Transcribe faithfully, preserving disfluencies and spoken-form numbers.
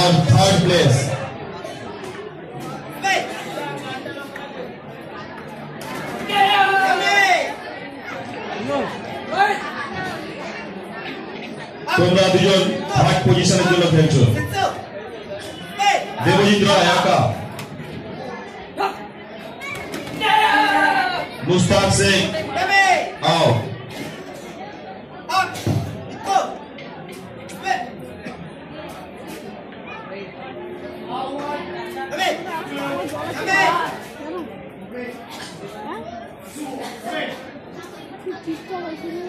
for third place. তোমরা দুজন third পজিশনের জন্য খেলছো। দেবজিৎ রায় একা, মুস্তাক সিং আও, Come